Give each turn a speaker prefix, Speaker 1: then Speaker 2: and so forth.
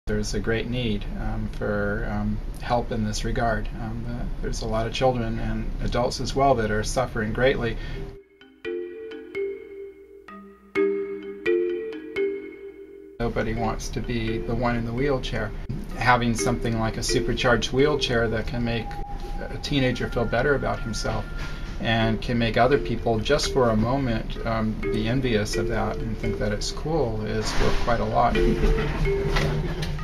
Speaker 1: There's a great need for help in this regard. There's a lot of children and adults as well that are suffering greatly. Nobody wants to be the one in the wheelchair. Having something like a supercharged wheelchair that can make a teenager feel better about himself and can make other people, just for a moment, be envious of that and think that it's cool is worth quite a lot.